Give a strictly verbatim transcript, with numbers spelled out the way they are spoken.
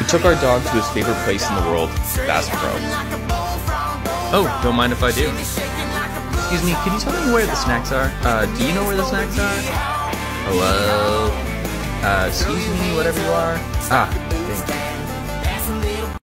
took our dog to his favorite place in the world, BassPro. Oh, don't mind if I do. Excuse me, can you tell me where the snacks are? Uh, do you know where the snacks are? Hello? Uh, excuse me, whatever you are. Ah, thank you.